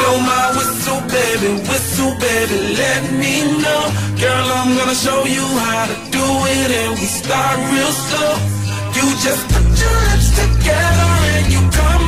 blow my whistle, baby, let me know. Girl, I'm gonna show you how to do it, and we start real slow. You just put your lips together and you come